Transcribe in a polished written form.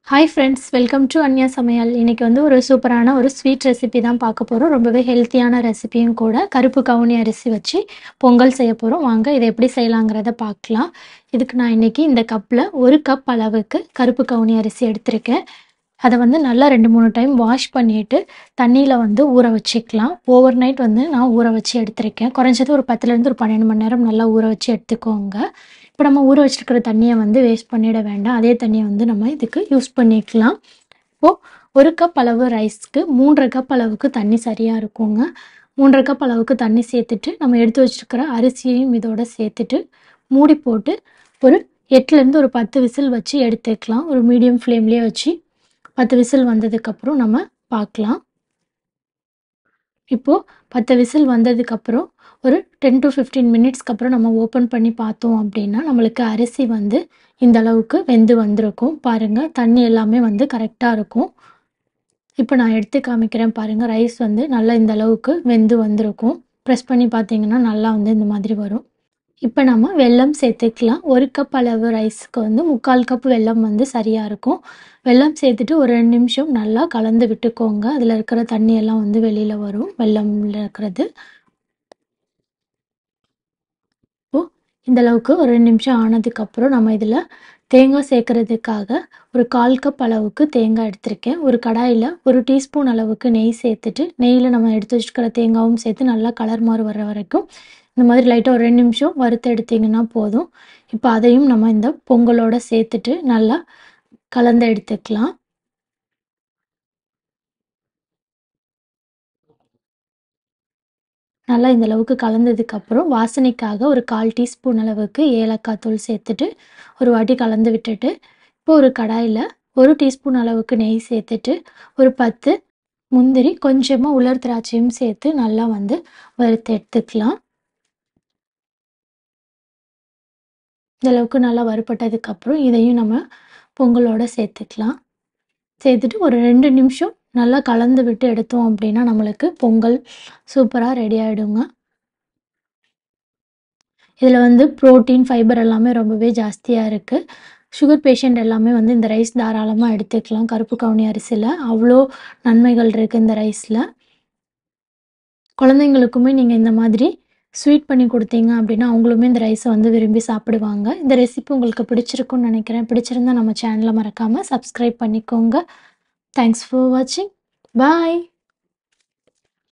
Hi friends, welcome to Anya Samayal. இன்னைக்கு வந்து ஒரு சூப்பரான ஒரு ஸ்வீட் ரெசிபி தான் பார்க்க போறோம். ரொம்பவே ஹெல்த்தியான ரெசிபியும் கூட. கருப்பு கவுனி அரிசி வச்சு பொங்கல் செய்ய போறோம். வாங்க இதை எப்படி செய்யலாங்கிறத பார்க்கலாம். இதுக்கு நான் இன்னைக்கு இந்த கப்ல 1 கப் அளவுக்கு கருப்பு கவுனி அரிசி எடுத்திருக்கேன். அதை வந்து நல்லா 2-3 டைம் வாஷ் பண்ணிட்டு தண்ணியில் வந்து ஊற வச்சுக்கலாம். ஓவர் நைட் வந்து நான் ஊற வச்சு எடுத்திருக்கேன். குறைஞ்சது ஒரு 10லேருந்து ஒரு 12 மணி நேரம் நல்லா ஊற வச்சு எடுத்துக்கோங்க. இப்போ நம்ம ஊற வச்சுருக்கிற தண்ணியை வந்து வேஸ்ட் பண்ணிட வேண்டாம். அதே தண்ணியை வந்து நம்ம இதுக்கு யூஸ் பண்ணிக்கலாம். இப்போது 1 கப் அளவு ரைஸ்க்கு 3.5 கப் அளவுக்கு தண்ணி சரியாக இருக்குங்க. 3.5 கப் அளவுக்கு தண்ணி சேர்த்துட்டு நம்ம எடுத்து வச்சுருக்கிற அரிசியையும் இதோட சேர்த்துட்டு மூடி போட்டு ஒரு 8லேருந்து ஒரு 10 விசில் வச்சு எடுத்துக்கலாம். ஒரு மீடியம் ஃப்ளேம்லேயே வச்சு 10 விசில் வந்ததுக்கப்புறம் நம்ம பார்க்கலாம். இப்போது 10 விசில் வந்ததுக்கப்புறம் ஒரு 10 to 15 மினிட்ஸ்க்கு அப்புறம் நம்ம ஓப்பன் பண்ணி பார்த்தோம் அப்படின்னா நம்மளுக்கு அரிசி வந்து இந்த அளவுக்கு வெந்து வந்திருக்கும். பாருங்கள், தண்ணி எல்லாமே வந்து கரெக்டாக இருக்கும். இப்போ நான் எடுத்து காமிக்கிறேன் பாருங்கள். ரைஸ் வந்து நல்லா இந்த அளவுக்கு வெந்து வந்திருக்கும். ப்ரெஸ் பண்ணி பார்த்தீங்கன்னா நல்லா வந்து இந்த மாதிரி வரும். இப்போ நம்ம வெல்லம் சேர்த்துக்கலாம். 1 கப் அளவு ரைஸ்க்கு வந்து 3/4 கப் வெல்லம் வந்து சரியாக இருக்கும். வெல்லம் சேர்த்துட்டு ஒரு 2 நிமிஷம் நல்லா கலந்து விட்டுக்கோங்க. அதில் இருக்கிற தண்ணியெல்லாம் வந்து வெளியில் வரும், வெல்லம்ல இருக்கிறது. இப்போது இந்தளவுக்கு ஒரு 2 நிமிஷம் ஆனதுக்கப்புறம் நம்ம இதில் தேங்காய் சேர்க்குறதுக்காக ஒரு 1/4 கப் அளவுக்கு தேங்காய் எடுத்திருக்கேன். ஒரு கடாயில் 1 டீஸ்பூன் அளவுக்கு நெய் சேர்த்துட்டு நெய்யில் நம்ம எடுத்து வச்சுக்கிற தேங்காயும் சேர்த்து நல்லா கலர் மாறு வர்ற வரைக்கும் இந்த மாதிரி லைட்டாக ஒரு 2 நிமிஷம் வறுத்து எடுத்திங்கன்னா போதும். இப்போ அதையும் நம்ம இந்த பொங்கலோடு சேர்த்துட்டு நல்லா கலந்து எடுத்துக்கலாம். நல்லா இந்த அளவுக்கு கலந்ததுக்கப்புறம் வாசனைக்காக ஒரு 1/4 டீஸ்பூன் அளவுக்கு ஏலக்காய் தூள் சேர்த்துட்டு ஒரு வாட்டி கலந்து விட்டுட்டு இப்போ ஒரு கடாயில் 1 டீஸ்பூன் அளவுக்கு நெய் சேர்த்துட்டு ஒரு 10 முந்திரி கொஞ்சமாக உலர் திராட்சையும் சேர்த்து நல்லா வந்து வறுத்து எடுத்துக்கலாம். இந்தளவுக்கு நல்லா வறுபட்டதுக்கப்புறம் இதையும் நம்ம பொங்கலோடு சேர்த்துக்கலாம். சேர்த்துட்டு ஒரு 2 நிமிஷம் நல்லா கலந்து விட்டு எடுத்தோம் அப்படின்னா நம்மளுக்கு பொங்கல் சூப்பராக ரெடி ஆகிடுங்க. இதில் வந்து ப்ரோட்டீன், ஃபைபர் எல்லாமே ரொம்பவே ஜாஸ்தியாக இருக்குது. சுகர் பேஷண்ட் எல்லாமே வந்து இந்த ரைஸ் தாராளமாக எடுத்துக்கலாம். கருப்பு கவுனி அரிசியில் அவ்வளோ நன்மைகள் இருக்குது இந்த ரைஸில். குழந்தைங்களுக்குமே நீங்கள் இந்த மாதிரி ஸ்வீட் பண்ணி கொடுத்தீங்க அப்படின்னா அவங்களுமே இந்த ரைஸை வந்து விரும்பி சாப்பிடுவாங்க. இந்த ரெசிபி உங்களுக்கு பிடிச்சிருக்குன்னு நினைக்கிறேன். பிடிச்சிருந்தா நம்ம சேனலை மறக்காமல் சப்ஸ்கிரைப் பண்ணிக்கோங்க. தேங்க்ஸ் ஃபார் வாட்சிங். பாய்.